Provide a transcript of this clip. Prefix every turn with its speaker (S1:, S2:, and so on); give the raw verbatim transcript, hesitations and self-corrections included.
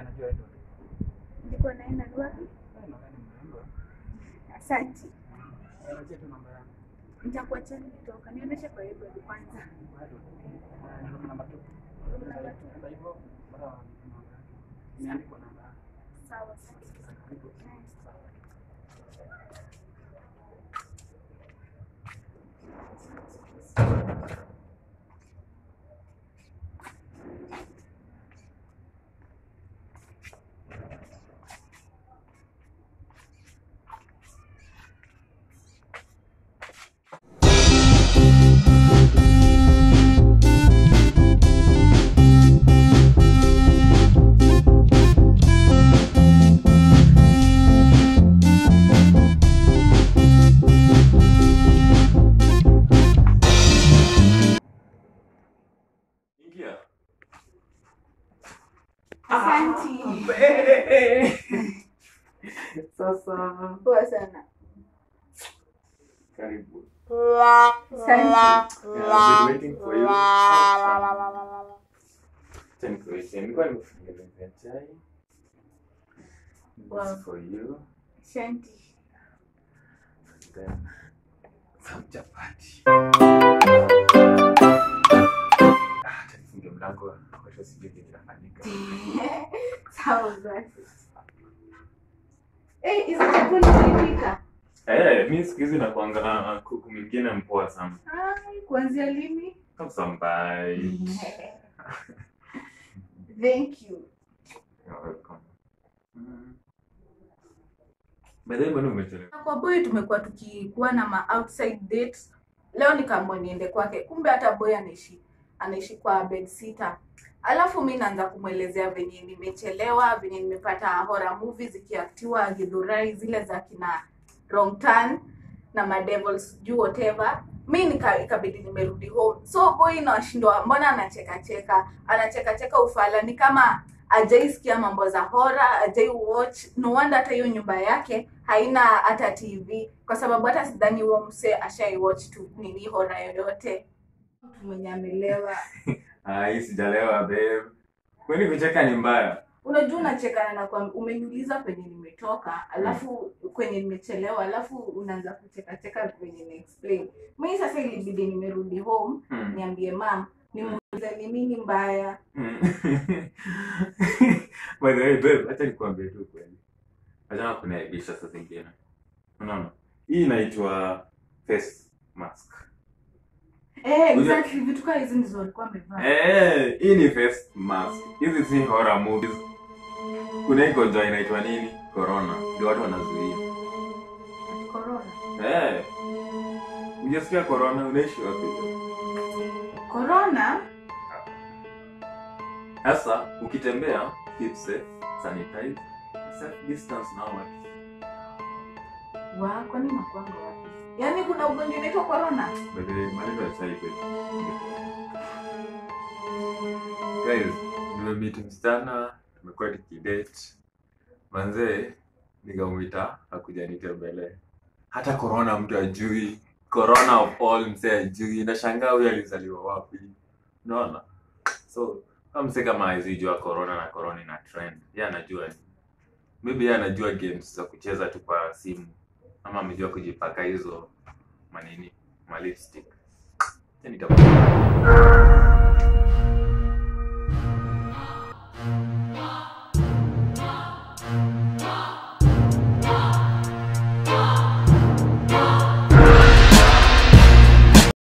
S1: anajua ndio.
S2: Ndiko naenda wapi? Asante.
S1: Anajua tu namba yangu.
S2: Nitakuacha nitoka. Nionyeshe kwa hiyo kwanza.
S1: Bado. Namba tu.
S2: Namba tu.
S1: Kwa hivyo bado namba. Niandiko namba.
S2: Sawa sawa.
S1: Sasa
S2: poa sana.
S1: Karibu.
S2: Asante.
S1: I've been waiting for you. Thank you. Nilikuwa nimefungulia chai. Wow. For you.
S2: Asante.
S1: Then some chapati. Ah, tufunge mlango kwa sababu sijui kinafanyika.
S2: Sawa basi. Eh, hizo chakula nilipika.
S1: Eh, mimi siku hizi nakuanga na kuku mwingine mpoa sana.
S2: Ai, kuanzia lini?
S1: Come some bite.
S2: Thank you.
S1: You're welcome. Mm. Baadaye mbona umechelewa?
S2: Kwa boy tumekuwa tukikuwa na ma outside dates. Leo nikaamua niende kwake. Kumbe hata boy anaishi anaishi kwa bed sitter. Alafu mimi naanza kumuelezea venye nimechelewa, venye nimepata horror movies zikiaktiwa Githurai zile za kina Wrong Turn na Ma Devils juu whatever. Mimi nika ikabidi nimerudi home. So boy anashindwa mbona anacheka cheka, anacheka cheka ufala ni kama ajaisikia mambo za horror, ajai watch. No wonder hata hiyo nyumba yake haina hata T V kwa sababu hata sidhani huo mse ashai watch tu nini horror yoyote. Mtu mwenye amelewa.
S1: Ai, sijalewa babe. Kwani kucheka ni mbaya?
S2: Unajua unachekana na kwa umeniuliza kwenye nimetoka, alafu kwenye nimechelewa, alafu unaanza kucheka cheka kwenye ni explain. Mimi sasa ilibidi nimerudi home,
S1: Hmm.
S2: niambie mom, nimuulize ni nini mbaya.
S1: By the way babe, acha nikwambie tu kweli. Acha kunaibisha sasa zingine. Unaona? Hii inaitwa face mask.
S2: Eh, exactly vitu kama hizo ndizo walikuwa wamevaa.
S1: Eh, hii ni face mask. Hizi si horror movies. Kuna igonjwa inaitwa nini? Corona. Ndio watu wanazuia.
S2: Corona.
S1: Eh. Unasikia corona unaishi wapi?
S2: Corona?
S1: Sasa ukitembea keep safe, sanitize, self distance now what?
S2: Wa, kwani nakuanga wapi? Yaani kuna ugonjwa unaitwa corona?
S1: Bebe, maneno ya chai kweli. Guys, nimemeet msichana, tumekuwa tukidate. Manze, nikamuita hakuja nitembelee. Hata corona mtu ajui. Corona of all mse ajui. Nashangaa huyu alizaliwa wapi. Unaona? So, kama mse kama hajijua corona na corona ina trend. Yeye anajua. Maybe yeye anajua games za kucheza tu kwa simu. Ama amejua kujipaka hizo manini, ma lipstick. Tena nitakuwa